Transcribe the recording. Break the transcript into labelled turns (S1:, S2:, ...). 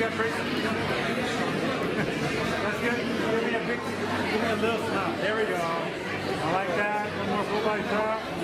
S1: that, Tracy? That's good. Give me a little smile. There we go. I like that. One more full body top.